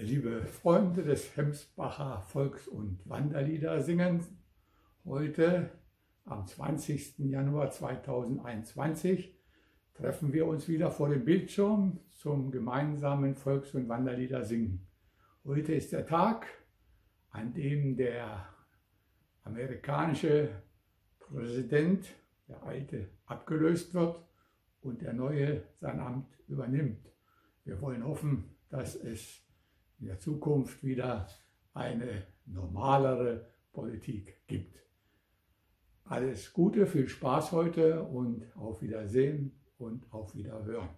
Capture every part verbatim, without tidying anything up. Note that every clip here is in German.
Liebe Freunde des Hemsbacher Volks- und Wanderliedersingens, heute am zwanzigsten Januar zweitausendeinundzwanzig treffen wir uns wieder vor dem Bildschirm zum gemeinsamen Volks- und Wanderliedersingen. Heute ist der Tag, an dem der amerikanische Präsident, der alte, abgelöst wird und der neue sein Amt übernimmt. Wir wollen hoffen, dass es in der Zukunft wieder eine normalere Politik gibt. Alles Gute, viel Spaß heute und auf Wiedersehen und auf Wiederhören.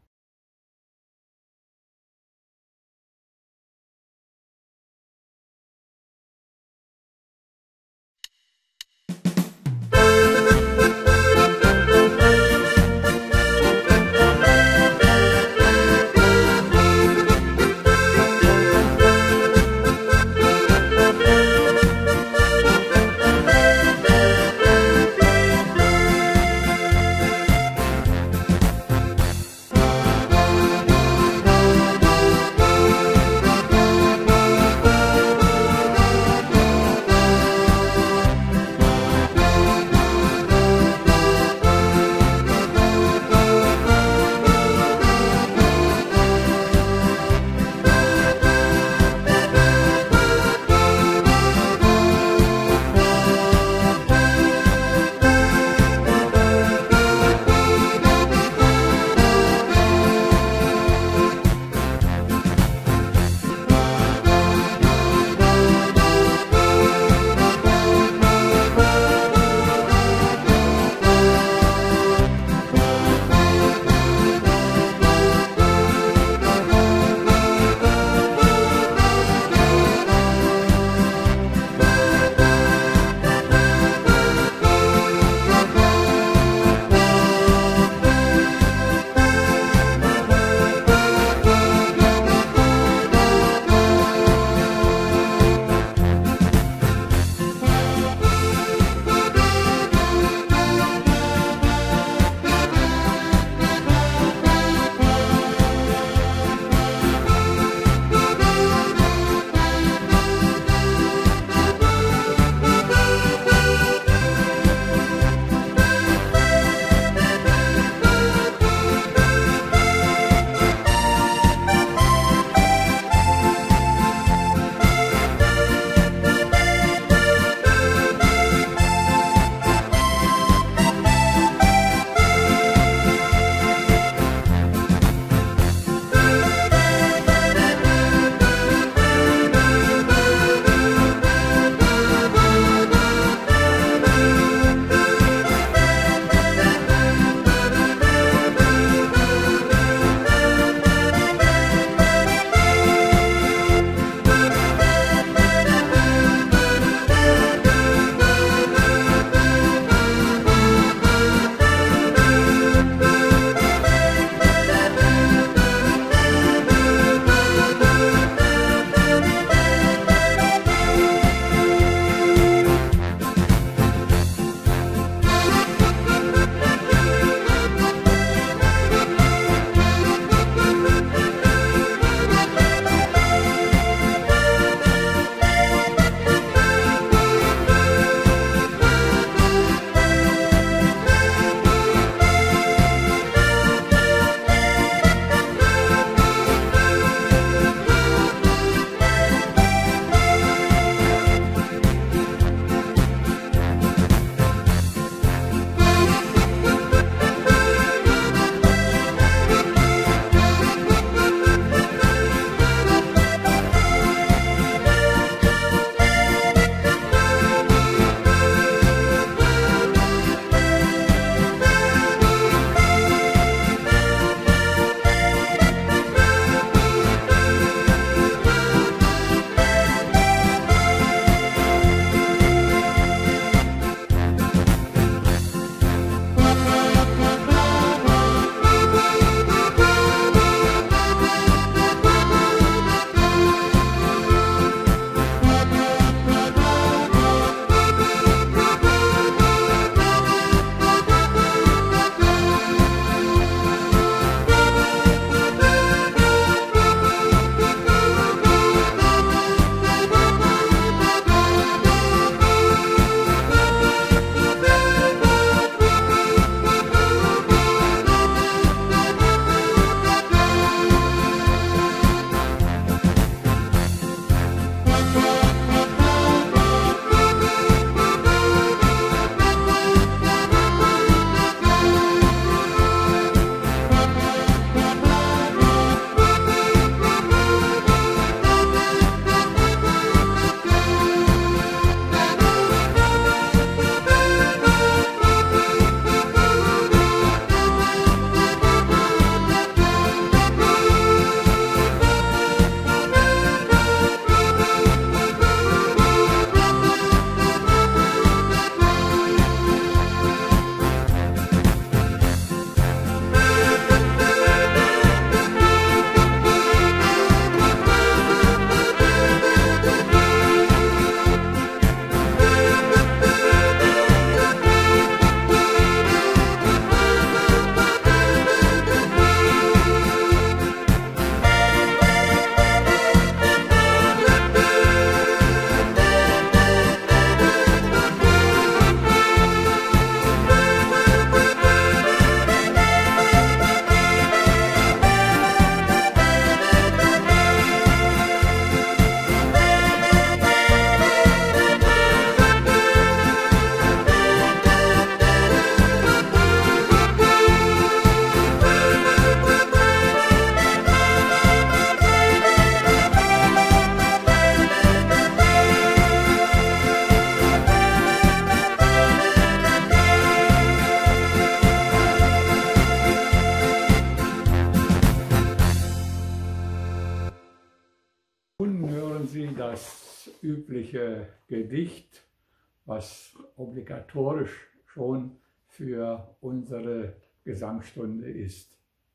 hören Sie das übliche Gedicht, was obligatorisch schon für unsere Gesangsstunde ist.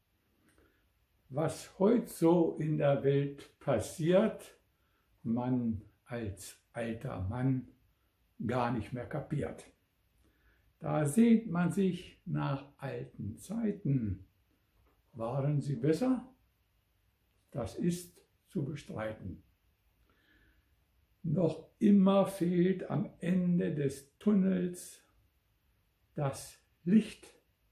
Was heute so in der Welt passiert, man als alter Mann gar nicht mehr kapiert. Da sehnt man sich nach alten Zeiten. Waren sie besser? Das ist zu bestreiten. Noch immer fehlt am Ende des Tunnels das Licht.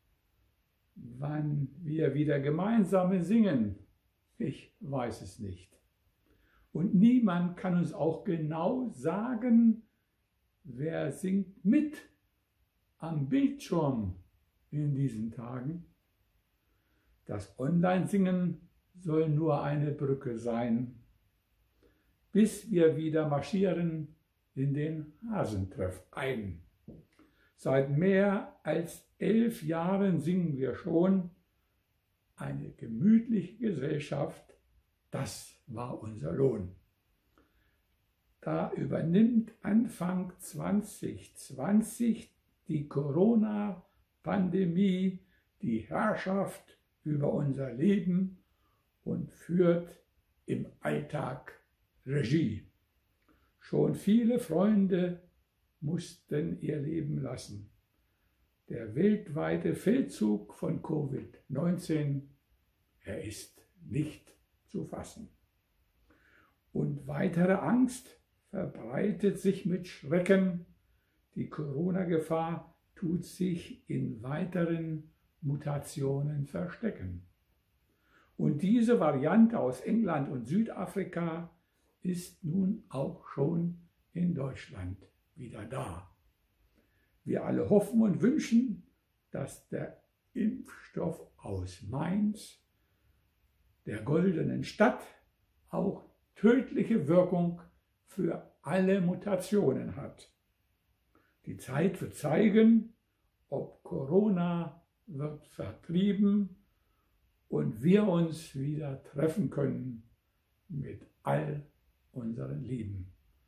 Wann wir wieder gemeinsam singen, ich weiß es nicht. Und niemand kann uns auch genau sagen, wer singt mit am Bildschirm in diesen Tagen. Das Online-Singen soll nur eine Brücke sein, bis wir wieder marschieren in den Hasentreff ein. Seit mehr als elf Jahren singen wir schon. Eine gemütliche Gesellschaft, das war unser Lohn. Da übernimmt Anfang zwanzig zwanzig die Corona-Pandemie die Herrschaft über unser Leben und führt im Alltag Regie. Schon viele Freunde mussten ihr Leben lassen. Der weltweite Feldzug von Covid neunzehn, er ist nicht zu fassen. Und weitere Angst verbreitet sich mit Schrecken. Die Corona-Gefahr tut sich in weiteren Mutationen verstecken. Und diese Variante aus England und Südafrika ist nun auch schon in Deutschland wieder da. Wir alle hoffen und wünschen, dass der Impfstoff aus Mainz, der goldenen Stadt, auch tödliche Wirkung für alle Mutationen hat. Die Zeit wird zeigen, ob Corona wird vertrieben und wir uns wieder treffen können mit all unseren Lieben.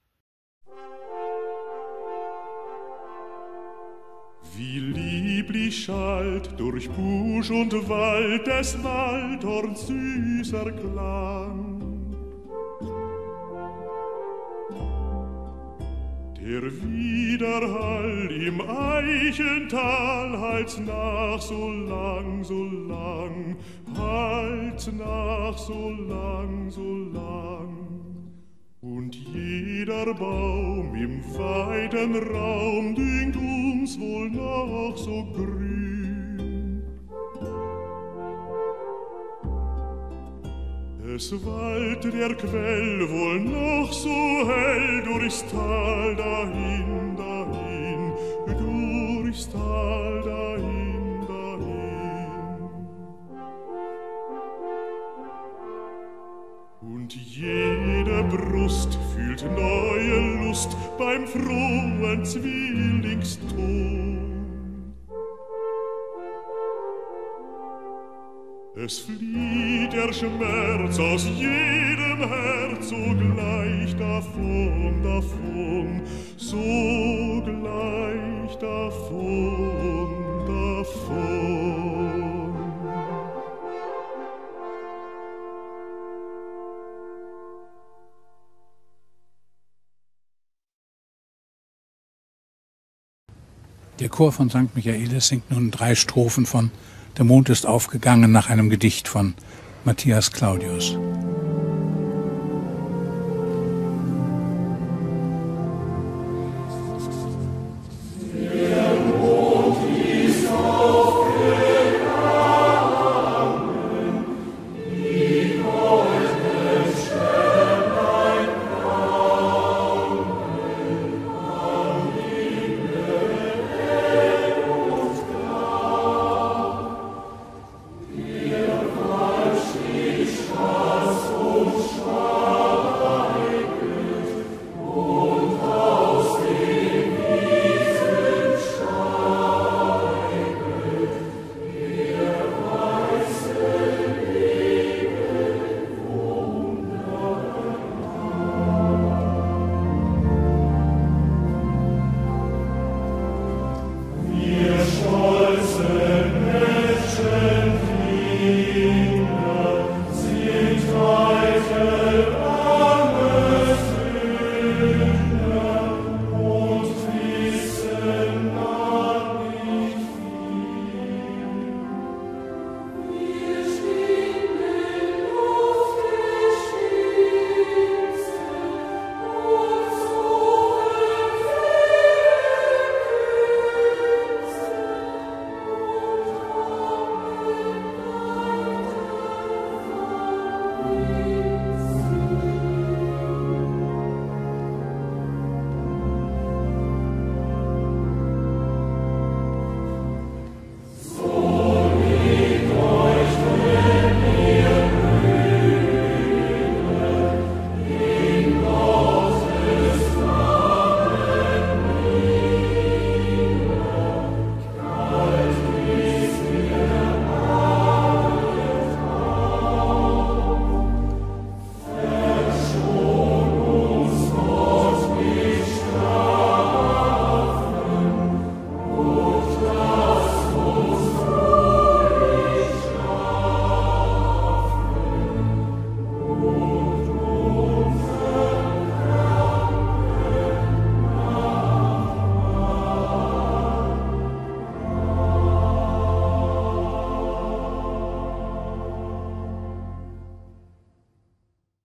Wie lieblich schallt durch Busch und Wald des Waldhorns süßer Klang. Der Widerhall im Eichental hallt nach so lang, so lang, hallt nach so lang, so lang. Und jeder Baum im weiten Raum dünkt uns wohl noch so grün. Es wallt der Quell wohl noch so hell durchs Tal dahin, dahin, durchs Tal dahin, dahin. Und jede Brust fühlt neue Lust beim frohen Zwillingston. Es flieht der Schmerz aus jedem Herz sogleich davon, davon, sogleich davon, davon. Der Chor von Sankt Michaelis singt nun drei Strophen von Der Mond ist aufgegangen nach einem Gedicht von Matthias Claudius.